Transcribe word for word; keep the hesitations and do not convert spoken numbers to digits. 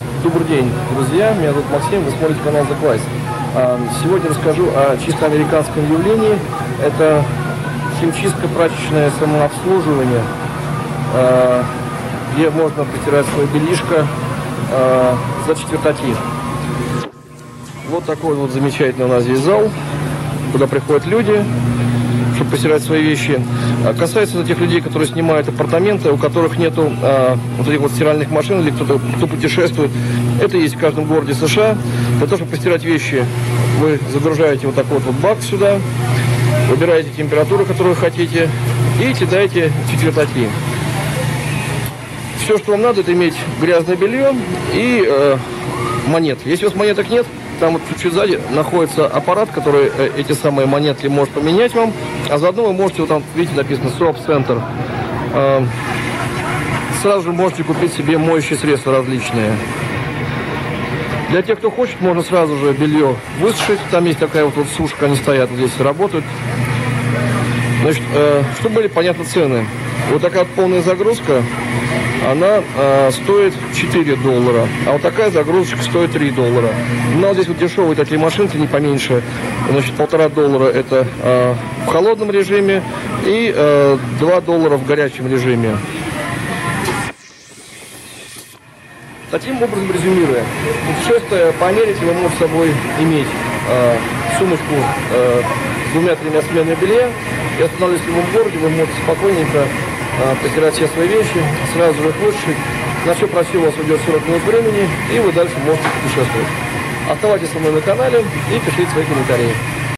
Добрый день, друзья, меня зовут Максим, вы смотрите канал The Quest. Сегодня расскажу о чисто американском явлении. Это химчистка, прачечное самообслуживание, где можно постирать свое бельишко за четвертаки. Вот такой вот замечательный у нас здесь зал, куда приходят люди, чтобы постирать свои вещи. Касается тех людей, которые снимают апартаменты, у которых нету а, вот этих вот стиральных машин, или кто-то, кто путешествует. Это есть в каждом городе США. Для того, чтобы постирать вещи, вы загружаете вот такой вот бак сюда, выбираете температуру, которую хотите, и кидаете четвертаки. Все, что вам надо, это иметь грязное белье и э, монет. Если у вас монеток нет, там вот чуть-чуть сзади находится аппарат, который э, эти самые монетки может поменять вам. А заодно вы можете, вот там, видите, написано Soap Center. Э, сразу же можете купить себе моющие средства различные. Для тех, кто хочет, можно сразу же белье высушить. Там есть такая вот, вот сушка, они стоят вот здесь, работают. Значит, э, чтобы были понятны цены. Вот такая вот полная загрузка, она э, стоит четыре доллара, а вот такая загрузочка стоит три доллара. Ну, вот здесь вот дешевые такие машинки, не поменьше, значит, полтора доллара это э, в холодном режиме и э, два доллара в горячем режиме. Таким образом, резюмируя, путешествуя по Америке, вы можете с собой иметь э, сумочку э, с двумя-тремя сменами белья, и останавливаясь в любом городе, вы можете спокойненько постирать все свои вещи, сразу же их высушить. На все про все у вас уйдет сорок минут времени, и вы дальше можете путешествовать. Оставайтесь со мной на канале и пишите свои комментарии.